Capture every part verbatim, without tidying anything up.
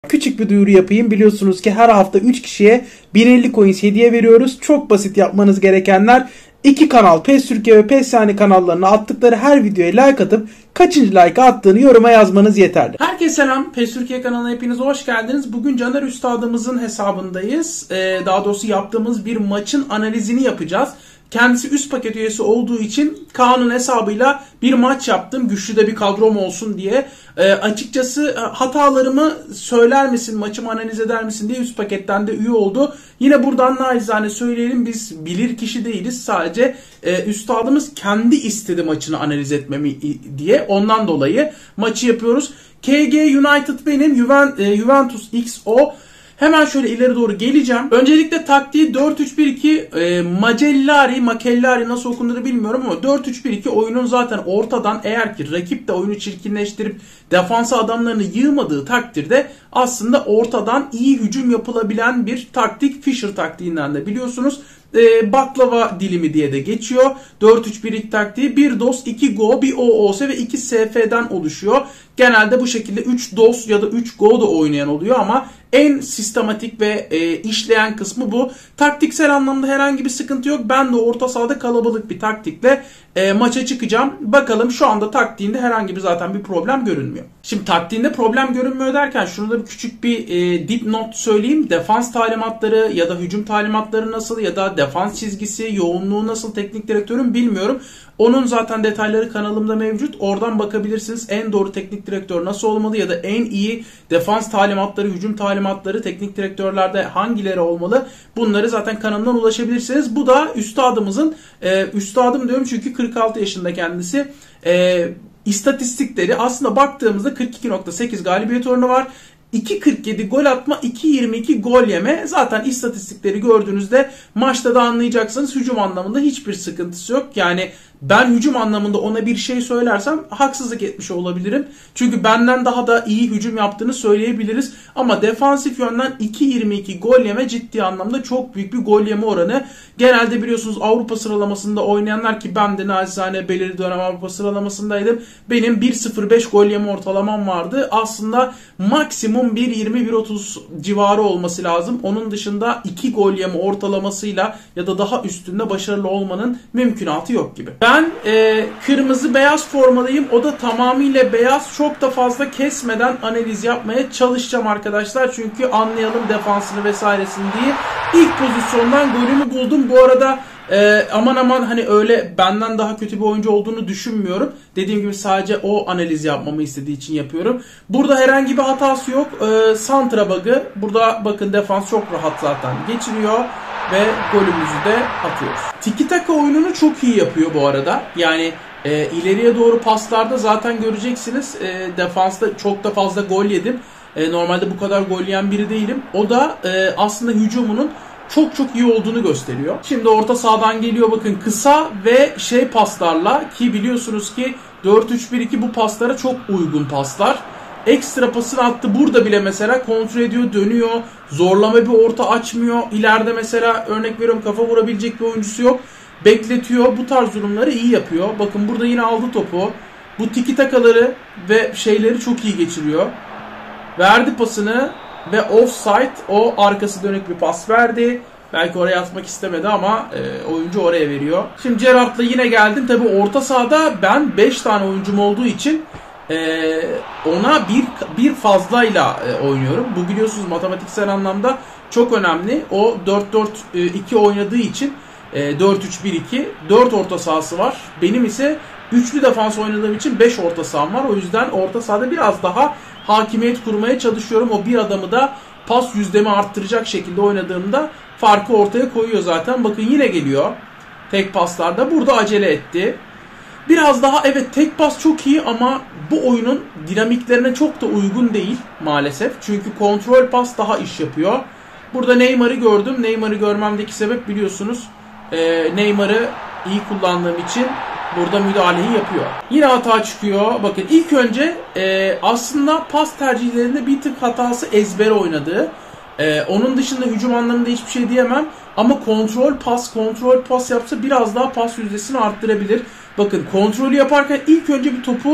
küçük bir duyuru yapayım. Biliyorsunuz ki her hafta üç kişiye bin elli coins hediye veriyoruz. Çok basit, yapmanız gerekenler iki kanal PES Türkiye ve PES Yani kanallarına attıkları her videoya like atıp kaçıncı like attığını yoruma yazmanız yeterli. Herkese selam. PES Türkiye kanalına hepiniz hoş geldiniz. Bugün Caner Üstadımızın hesabındayız. Ee, daha doğrusu yaptığımız bir maçın analizini yapacağız. Kendisi üst paket üyesi olduğu için Kaan'ın hesabıyla bir maç yaptım. Güçlü de bir kadrom olsun diye. E, açıkçası hatalarımı söyler misin, maçımı analiz eder misin diye üst paketten de üye oldu. Yine buradan naçizane söyleyelim, biz bilir kişi değiliz. Sadece e, üstadımız kendi istedi maçını analiz etmemi diye. Ondan dolayı maçı yapıyoruz. K G United benim, Juven, e, Juventus X O. Hemen şöyle ileri doğru geleceğim. Öncelikle taktiği dört üç bir iki e, Macellari, Macellari nasıl okunduğunu bilmiyorum ama dört üç bir iki oyunun zaten ortadan, eğer ki rakip de oyunu çirkinleştirip defansa adamlarını yığmadığı takdirde aslında ortadan iyi hücum yapılabilen bir taktik. Fischer taktiğinden de biliyorsunuz. E, baklava dilimi diye de geçiyor. dört üç bir iki taktiği bir dos, iki go, bir O O S ve iki S F'den oluşuyor. Genelde bu şekilde üç dos ya da üç go da oynayan oluyor ama en sistematik ve e, işleyen kısmı bu. Taktiksel anlamda herhangi bir sıkıntı yok. Ben de orta sahada kalabalık bir taktikle e, maça çıkacağım. Bakalım, şu anda taktiğinde herhangi bir zaten bir problem görünmüyor. Şimdi taktiğinde problem görünmüyor derken şunu da bir küçük bir e, dipnot söyleyeyim. Defans talimatları ya da hücum talimatları nasıl ya da defans çizgisi, yoğunluğu nasıl teknik direktörün bilmiyorum. Onun zaten detayları kanalımda mevcut. Oradan bakabilirsiniz. En doğru teknik direktör nasıl olmalı ya da en iyi defans talimatları, hücum talimatları teknik direktörlerde hangileri olmalı? Bunları zaten kanalımdan ulaşabilirsiniz. Bu da üstadımızın, e, üstadım diyorum çünkü kırk altı yaşında kendisi. E, istatistikleri aslında baktığımızda kırk iki nokta sekiz galibiyet oranı var. iki kırk yedi gol atma, iki yirmi iki gol yeme. Zaten istatistikleri gördüğünüzde maçta da anlayacaksınız. Hücum anlamında hiçbir sıkıntısı yok. Yani ben hücum anlamında ona bir şey söylersem haksızlık etmiş olabilirim. Çünkü benden daha da iyi hücum yaptığını söyleyebiliriz. Ama defansif yönden iki yirmi iki gol yeme ciddi anlamda çok büyük bir gol yeme oranı. Genelde biliyorsunuz Avrupa sıralamasında oynayanlar, ki ben de naçizane belirli dönem Avrupa sıralamasındaydım. Benim bir sıfır beş gol yeme ortalamam vardı. Aslında maksimum bir yirmi bir otuz civarı olması lazım. Onun dışında iki gol yeme ortalamasıyla ya da daha üstünde başarılı olmanın mümkünatı yok gibi. Ben e, kırmızı beyaz formalıyım. O da tamamıyla beyaz. Çok da fazla kesmeden analiz yapmaya çalışacağım arkadaşlar. Çünkü anlayalım defansını vesairesini diye. İlk pozisyondan golümü buldum. Bu arada e, aman aman hani öyle benden daha kötü bir oyuncu olduğunu düşünmüyorum. Dediğim gibi sadece o analiz yapmamı istediği için yapıyorum. Burada herhangi bir hatası yok. E, Santra bug'ı. Burada bakın defans çok rahat zaten geçiriyor. Ve golümüzü de atıyoruz. Tiki taka oyununu çok iyi yapıyor bu arada. Yani e, ileriye doğru paslarda zaten göreceksiniz. E, defansta çok da fazla gol yedim. E, normalde bu kadar gol yiyen biri değilim. O da e, aslında hücumunun çok çok iyi olduğunu gösteriyor. Şimdi orta sahadan geliyor bakın, kısa ve şey paslarla, ki biliyorsunuz ki dört üç bir iki bu paslara çok uygun paslar. Ekstra pasını attı. Burada bile mesela kontrol ediyor, dönüyor. Zorlama bir orta açmıyor. İleride mesela örnek veriyorum kafa vurabilecek bir oyuncusu yok. Bekletiyor. Bu tarz durumları iyi yapıyor. Bakın burada yine aldı topu. Bu tiki takaları ve şeyleri çok iyi geçiriyor. Verdi pasını ve offside, o arkası dönük bir pas verdi. Belki oraya atmak istemedi ama e, oyuncu oraya veriyor. Şimdi Gerrard'la yine geldim. Tabi orta sahada ben beş tane oyuncum olduğu için Ee, ona bir bir fazlayla e, oynuyorum. Bu biliyorsunuz matematiksel anlamda çok önemli. O dört dört iki oynadığı için e, dört üç bir iki dört orta sahası var. Benim ise üçlü defans oynadığım için beş orta saham var. O yüzden orta sahada biraz daha hakimiyet kurmaya çalışıyorum. O bir adamı da pas yüzdemi arttıracak şekilde oynadığımda farkı ortaya koyuyor zaten. Bakın yine geliyor. Tek paslarda burada acele etti. Biraz daha evet tek pas çok iyi ama bu oyunun dinamiklerine çok da uygun değil maalesef. Çünkü kontrol pas daha iş yapıyor. Burada Neymar'ı gördüm. Neymar'ı görmemdeki sebep biliyorsunuz e, Neymar'ı iyi kullandığım için burada müdahaleyi yapıyor. Yine hata çıkıyor. Bakın ilk önce e, aslında pas tercihlerinde bir tık hatası ezbere oynadığı. E, onun dışında hücum anlamında hiçbir şey diyemem. Ama kontrol pas, kontrol pas yapsa biraz daha pas yüzdesini arttırabilir. Bakın kontrolü yaparken ilk önce bir topu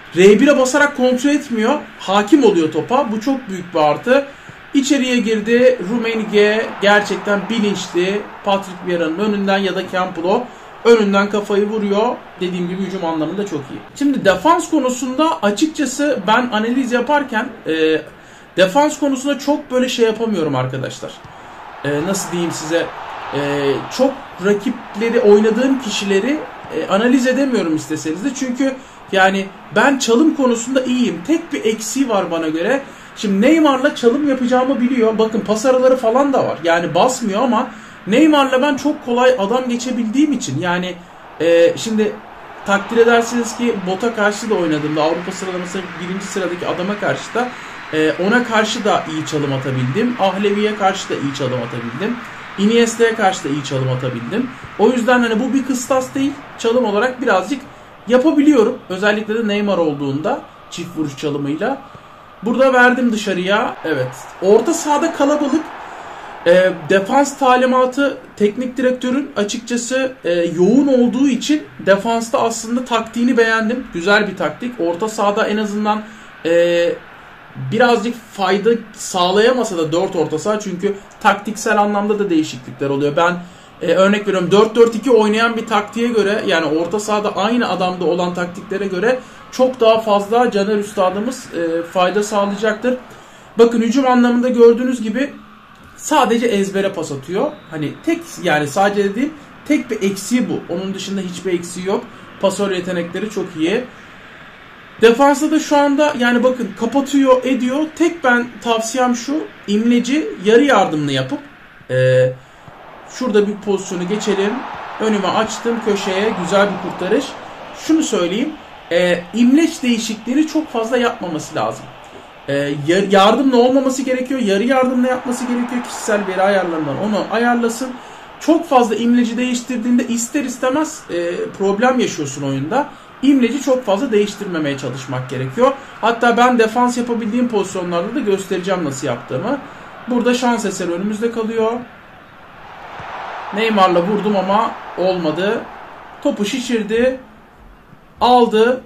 R bire basarak kontrol etmiyor. Hakim oluyor topa. Bu çok büyük bir artı. İçeriye girdi. Rummenigge gerçekten bilinçli. Patrick Vieira'nın önünden ya da Campbell'o önünden kafayı vuruyor. Dediğim gibi hücum anlamında çok iyi. Şimdi defans konusunda açıkçası ben analiz yaparken e, defans konusunda çok böyle şey yapamıyorum arkadaşlar. E, nasıl diyeyim size? E, çok rakipleri, oynadığım kişileri e, analiz edemiyorum isteseniz de. Çünkü yani ben çalım konusunda iyiyim. Tek bir eksiği var bana göre. Şimdi Neymar'la çalım yapacağımı biliyor. Bakın pas araları falan da var. Yani basmıyor ama Neymar'la ben çok kolay adam geçebildiğim için. Yani e, şimdi takdir edersiniz ki Bot'a karşı da oynadığımda Avrupa sıralaması birinci sıradaki adama karşı da e, ona karşı da iyi çalım atabildim. Ahlevi'ye karşı da iyi çalım atabildim. Iniesta'ya karşı da iyi çalım atabildim. O yüzden hani bu bir kıstas değil. Çalım olarak birazcık yapabiliyorum. Özellikle de Neymar olduğunda çift vuruş çalımıyla. Burada verdim dışarıya. Evet. Orta sahada kalabalık. E, defans talimatı teknik direktörün açıkçası e, yoğun olduğu için defansta aslında taktiğini beğendim. Güzel bir taktik. Orta sahada en azından e, birazcık fayda sağlayamasa da dört orta saha, çünkü taktiksel anlamda da değişiklikler oluyor. Ben e, örnek veriyorum dört dört iki oynayan bir taktiğe göre, yani orta sahada aynı adamda olan taktiklere göre çok daha fazla Caner Üstadımız e, fayda sağlayacaktır. Bakın hücum anlamında gördüğünüz gibi sadece ezbere pas atıyor. Hani tek, yani sadece dediğim tek bir eksiği bu. Onun dışında hiçbir eksiği yok. Pasör yetenekleri çok iyi. Defansta da şu anda yani bakın kapatıyor, ediyor. Tek ben tavsiyem şu: İmleci yarı yardımlı yapıp e, şurada bir pozisyonu geçelim. Önüme açtım köşeye, güzel bir kurtarış. Şunu söyleyeyim. E, İmleç değişikliğini çok fazla yapmaması lazım. E, yardımla olmaması gerekiyor. Yarı yardımla yapması gerekiyor. Kişisel veri ayarlarından onu ayarlasın. Çok fazla imleci değiştirdiğinde ister istemez e, problem yaşıyorsun oyunda. İmleci çok fazla değiştirmemeye çalışmak gerekiyor. Hatta ben defans yapabildiğim pozisyonlarda da göstereceğim nasıl yaptığımı. Burada şans eseri önümüzde kalıyor. Neymar'la vurdum ama olmadı. Topu şişirdi. Aldı.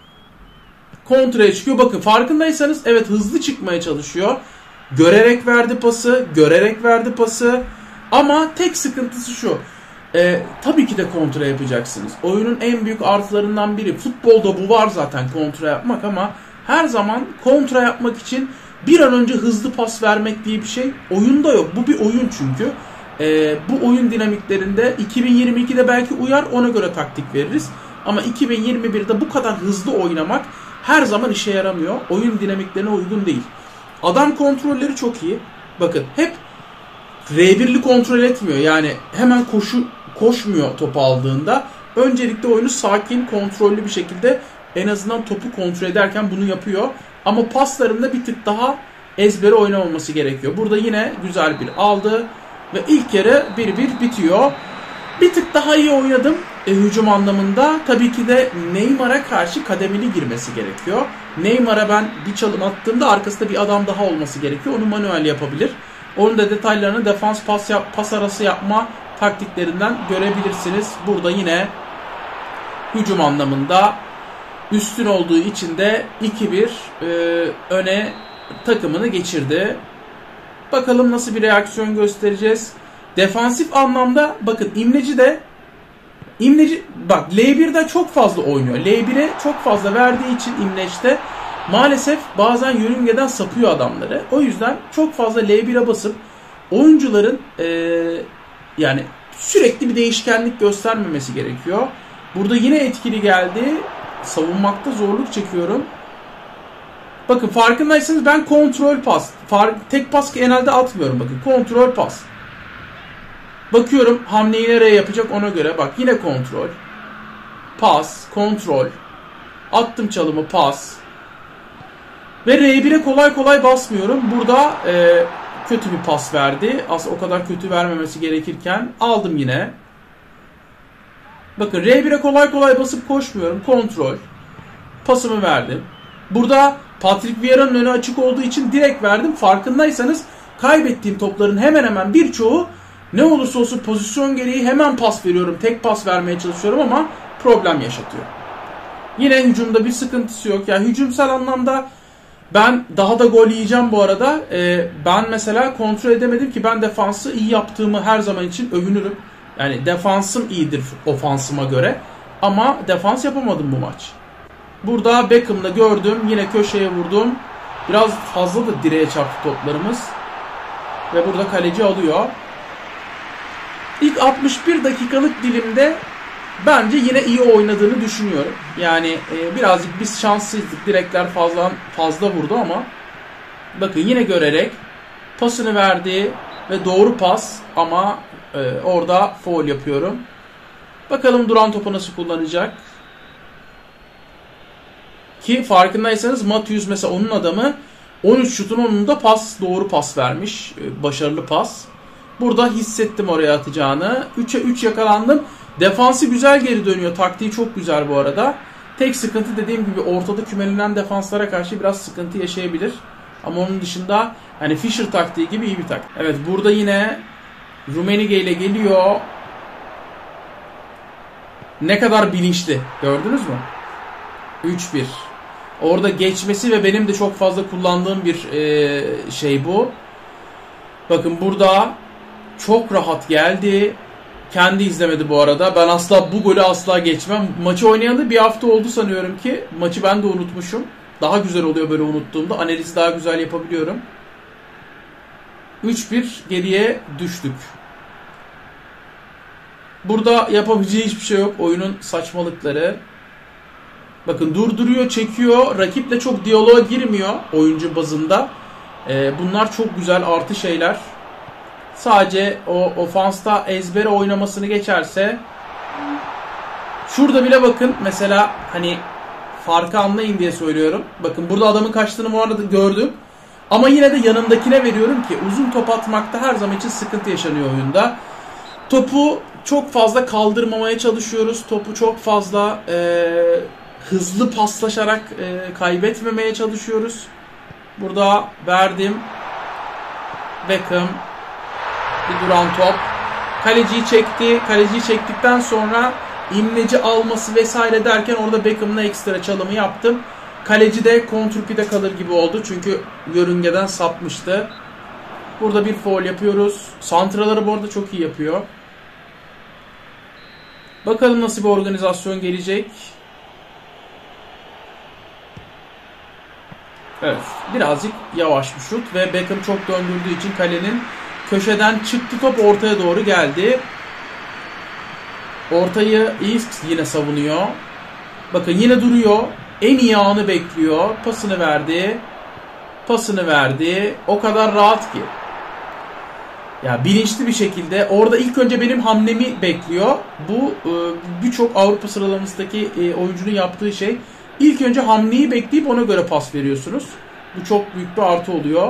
Kontraya çıkıyor. Bakın farkındaysanız evet, hızlı çıkmaya çalışıyor. Görerek verdi pası. Görerek verdi pası. Ama tek sıkıntısı şu. Ee, tabii ki de kontra yapacaksınız. Oyunun en büyük artılarından biri. Futbolda bu var zaten, kontra yapmak, ama her zaman kontra yapmak için bir an önce hızlı pas vermek diye bir şey oyunda yok. Bu bir oyun çünkü. Ee, bu oyun dinamiklerinde iki bin yirmi ikide belki uyar, ona göre taktik veririz. Ama iki bin yirmi birde bu kadar hızlı oynamak her zaman işe yaramıyor. Oyun dinamiklerine uygun değil. Adam kontrolleri çok iyi. Bakın hep R birli kontrol etmiyor. Yani hemen koşu koşmuyor topu aldığında. Öncelikle oyunu sakin, kontrollü bir şekilde en azından topu kontrol ederken bunu yapıyor. Ama paslarında bir tık daha ezbere oynamaması gerekiyor. Burada yine güzel bir aldı ve ilk yarı bir bir bitiyor. Bir tık daha iyi oynadım e, hücum anlamında. Tabii ki de Neymar'a karşı kademeli girmesi gerekiyor. Neymar'a ben bir çalım attığımda arkasında bir adam daha olması gerekiyor. Onu manuel yapabilir. Onun da detaylarını defans pas, yap, pas arası yapma taktiklerinden görebilirsiniz. Burada yine hücum anlamında üstün olduğu için de iki bir e, öne takımını geçirdi. Bakalım nasıl bir reaksiyon göstereceğiz. Defansif anlamda bakın İmleci de İmleci bak L birde çok fazla oynuyor. L bire çok fazla verdiği için İmleç'te maalesef bazen yörüngeden sapıyor adamları. O yüzden çok fazla L bire basıp oyuncuların ee, yani sürekli bir değişkenlik göstermemesi gerekiyor. Burada yine etkili geldi. Savunmakta zorluk çekiyorum. Bakın farkındaysanız ben kontrol pas. Fark, tek pas genelde atmıyorum bakın. Kontrol pas. Bakıyorum hamleyi nereye yapacak ona göre. Bak yine kontrol. Pas. Kontrol. Attım çalımı, pas. Ve R bire kolay kolay basmıyorum. Burada e, kötü bir pas verdi. Aslında o kadar kötü vermemesi gerekirken aldım yine. Bakın R bire kolay kolay basıp koşmuyorum. Kontrol. Pasımı verdim. Burada Patrick Vieira'nın önü açık olduğu için direkt verdim. Farkındaysanız kaybettiğim topların hemen hemen birçoğu ne olursa olsun pozisyon gereği hemen pas veriyorum. Tek pas vermeye çalışıyorum ama problem yaşatıyor. Yine hücumda bir sıkıntısı yok. Yani hücumsal anlamda ben daha da gol yiyeceğim bu arada. Ee, ben mesela kontrol edemedim ki ben defansı iyi yaptığımı her zaman için övünürüm. Yani defansım iyidir ofansıma göre. Ama defans yapamadım bu maç. Burada Beckham'da gördüm. Yine köşeye vurdum. Biraz fazla da direğe çarptı toplarımız. Ve burada kaleci alıyor. İlk altmış bir dakikalık dilimde bence yine iyi oynadığını düşünüyorum. Yani e, birazcık biz şanssızlık. Direkler fazla fazla vurdu ama bakın yine görerek pasını verdi ve doğru pas ama e, orada foul yapıyorum. Bakalım duran topu nasıl kullanacak? Ki farkındaysanız Matthews mesela onun adamı on üç şutun onunda pas, doğru pas vermiş. Başarılı pas. Burada hissettim oraya atacağını. üçe üç yakalandım. Defansı güzel geri dönüyor. Taktiği çok güzel bu arada. Tek sıkıntı dediğim gibi ortada kümelenen defanslara karşı biraz sıkıntı yaşayabilir. Ama onun dışında hani Fischer taktiği gibi iyi bir taktik. Evet burada yine Rummenigge ile geliyor. Ne kadar bilinçli. Gördünüz mü? üç bir. Orada geçmesi ve benim de çok fazla kullandığım bir e, şey bu. Bakın burada çok rahat geldi. Kendi izlemedi bu arada. Ben asla bu golü asla geçmem. Maçı oynayalı bir hafta oldu sanıyorum ki. Maçı ben de unutmuşum. Daha güzel oluyor böyle unuttuğumda. Analizi daha güzel yapabiliyorum. üç bir geriye düştük. Burada yapabileceği hiçbir şey yok. Oyunun saçmalıkları. Bakın durduruyor, çekiyor. Rakiple çok diyaloğa girmiyor oyuncu bazında. Ee, bunlar çok güzel artı şeyler. Sadece o ofansta ezbere oynamasını geçerse. Şurada bile bakın mesela hani farkı anlayın diye söylüyorum. Bakın burada adamın kaçtığını bu arada gördüm. Ama yine de yanındakine veriyorum ki uzun top atmakta her zaman için sıkıntı yaşanıyor oyunda. Topu çok fazla kaldırmamaya çalışıyoruz. Topu çok fazla e, hızlı paslaşarak e, kaybetmemeye çalışıyoruz. Burada verdim. Beckham. Bir duran top. Kaleciyi çekti. Kaleciyi çektikten sonra imleci alması vesaire derken orada Beckham'la ekstra çalımı yaptım. Kaleci de kontrpide kalır gibi oldu. Çünkü yörüngeden sapmıştı. Burada bir foul yapıyoruz. Santraları bu arada çok iyi yapıyor. Bakalım nasıl bir organizasyon gelecek. Evet. Birazcık yavaş bir şut ve Beckham çok döndürdüğü için kalenin köşeden çıktı, top ortaya doğru geldi. Ortayı iyi yine savunuyor. Bakın yine duruyor. En iyi anı bekliyor. Pasını verdi. Pasını verdi. O kadar rahat ki. Ya bilinçli bir şekilde orada ilk önce benim hamlemi bekliyor. Bu birçok Avrupa sıralamasındaki oyuncunun yaptığı şey. İlk önce hamleyi bekleyip ona göre pas veriyorsunuz. Bu çok büyük bir artı oluyor.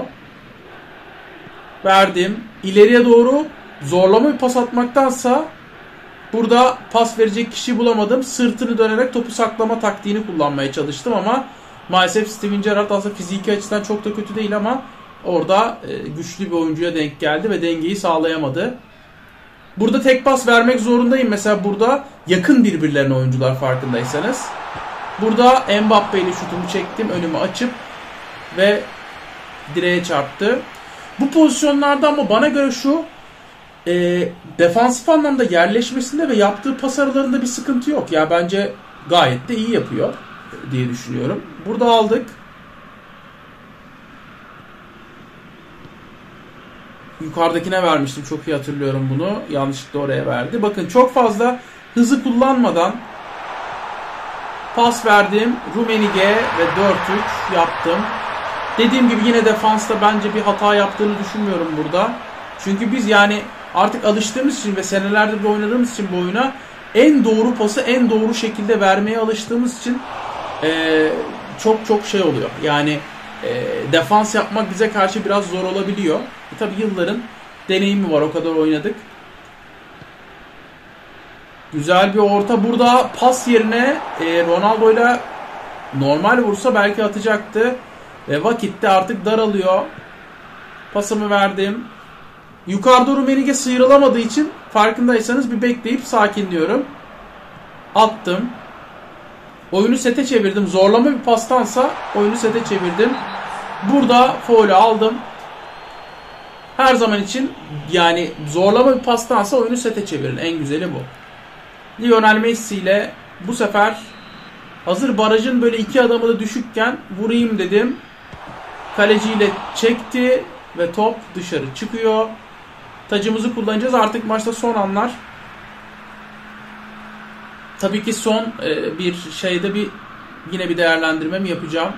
Verdim. İleriye doğru zorlama bir pas atmaktansa burada pas verecek kişi bulamadım. Sırtını dönerek topu saklama taktiğini kullanmaya çalıştım ama maalesef Steven Gerrard aslında fiziki açıdan çok da kötü değil ama orada güçlü bir oyuncuya denk geldi ve dengeyi sağlayamadı. Burada tek pas vermek zorundayım. Mesela burada yakın birbirlerine oyuncular farkındaysanız. Burada Mbappe ile şutumu çektim. Önümü açıp ve direğe çarptı. Bu pozisyonlarda ama bana göre şu e, defansif anlamda yerleşmesinde ve yaptığı pas aralarında bir sıkıntı yok. Ya bence gayet de iyi yapıyor diye düşünüyorum. Burada aldık. Yukarıdakine vermiştim. Çok iyi hatırlıyorum bunu. Yanlışlıkla oraya verdi. Bakın çok fazla hızı kullanmadan pas verdim. Rummenigge ve dört üç yaptım. Dediğim gibi yine defansta bence bir hata yaptığını düşünmüyorum burada. Çünkü biz yani artık alıştığımız için ve senelerdir de oynadığımız için bu oyuna en doğru pası en doğru şekilde vermeye alıştığımız için ee, çok çok şey oluyor. Yani e, defans yapmak bize karşı biraz zor olabiliyor. E, tabii yılların deneyimi var, o kadar oynadık. Güzel bir orta. Burada pas yerine e, Ronaldo'yla normal vursa belki atacaktı. Ve vakit de artık daralıyor. Pasımı verdim. Yukarıda Rummenigge sıyrılamadığı için farkındaysanız bir bekleyip sakinliyorum. Attım. Oyunu sete çevirdim. Zorlama bir pastansa oyunu sete çevirdim. Burada faulü aldım. Her zaman için yani zorlama bir pastansa oyunu sete çevirin. En güzeli bu. Lionel Messi ile bu sefer hazır barajın böyle iki adamı da düşükken vurayım dedim. Kaleciyle çekti ve top dışarı çıkıyor. Tacımızı kullanacağız. Artık maçta son anlar. Tabii ki son e, bir şeyde bir yine bir değerlendirmemi yapacağım.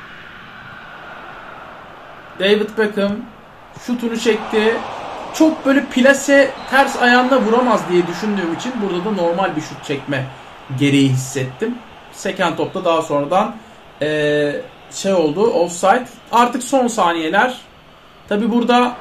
David Beckham şutunu çekti. Çok böyle plase ters ayağında vuramaz diye düşündüğüm için burada da normal bir şut çekme gereği hissettim. Seken topta daha sonradan e, şey oldu, offside. Artık son saniyeler. Tabii burada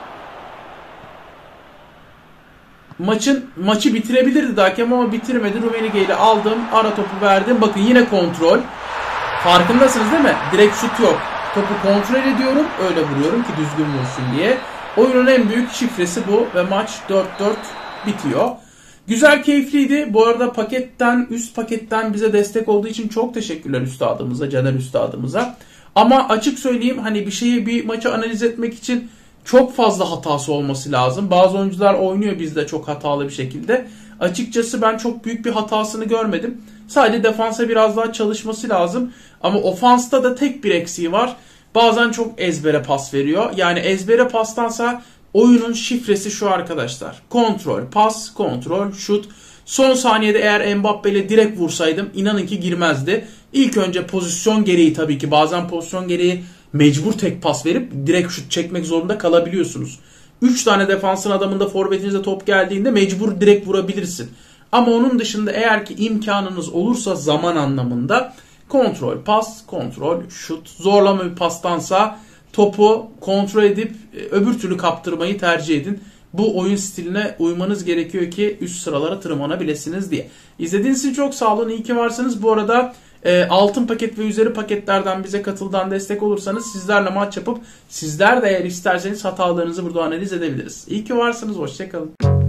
maçın maçı bitirebilirdi de hakem ama bitirmedi. Rummenigge ile aldım. Ara topu verdim. Bakın yine kontrol. Farkındasınız değil mi? Direkt şut yok. Topu kontrol ediyorum. Öyle vuruyorum ki düzgün vursun diye. Oyunun en büyük şifresi bu. Ve maç dört dört bitiyor. Güzel, keyifliydi. Bu arada paketten, üst paketten bize destek olduğu için çok teşekkürler üstadımıza, Caner üstadımıza. Ama açık söyleyeyim, hani bir şeyi, bir maçı analiz etmek için çok fazla hatası olması lazım. Bazı oyuncular oynuyor bizde çok hatalı bir şekilde. Açıkçası ben çok büyük bir hatasını görmedim. Sadece defansa biraz daha çalışması lazım. Ama ofansta da tek bir eksiği var. Bazen çok ezbere pas veriyor. Yani ezbere pastansa oyunun şifresi şu arkadaşlar. Kontrol, pas, kontrol, şut. Son saniyede eğer Mbappe ile direkt vursaydım inanın ki girmezdi. İlk önce pozisyon gereği, tabii ki bazen pozisyon gereği mecbur tek pas verip direkt şut çekmek zorunda kalabiliyorsunuz. üç tane defansın adamında forvetinize top geldiğinde mecbur direkt vurabilirsin. Ama onun dışında eğer ki imkanınız olursa zaman anlamında kontrol, pas, kontrol, şut, zorlama bir pastansa topu kontrol edip öbür türlü kaptırmayı tercih edin. Bu oyun stiline uymanız gerekiyor ki üst sıralara tırmanabilirsiniz diye. İzlediğiniz için çok sağ olun. İyi ki varsınız. Bu arada e, altın paket ve üzeri paketlerden bize katıldan destek olursanız sizlerle maç yapıp sizler de eğer isterseniz hatalarınızı burada analiz edebiliriz. İyi ki varsınız. Hoşçakalın.